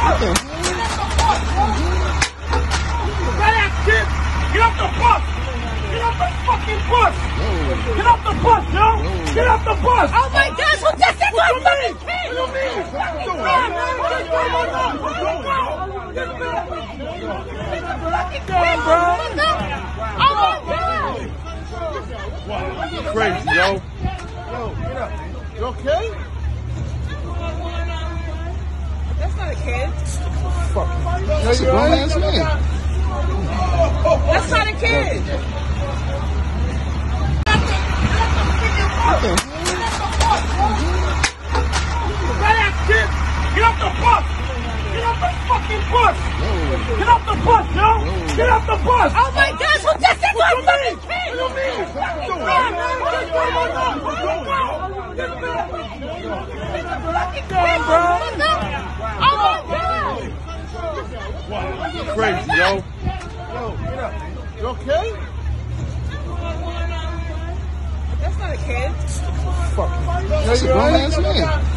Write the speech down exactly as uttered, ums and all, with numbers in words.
kid! Get off the bus! Get off the fucking bus! Get off the bus, yo! Get off the bus! Oh my gosh, who just hit my fucking kid? What do you mean? Run, man! Just run, run, run! Run, run! Get back! Fucking kid, bro! Oh my god! Wow, crazy, yo! Yo, get up. You okay? That's not a kid. Fuck. That's a grown ass man. That's not a kid. Kid, get off the bus! Get off the fucking bus! Get off the bus, yo! Get off the bus! Oh my gosh, who just hit my fucking kid? What do you mean? Run, man! Just run, run, run! Run, run! Get back! Fucking kid, bro! Oh my god! Wow, crazy, yo! Yo, get up. You okay? That's not a kid. Fuck. That's a grown ass man.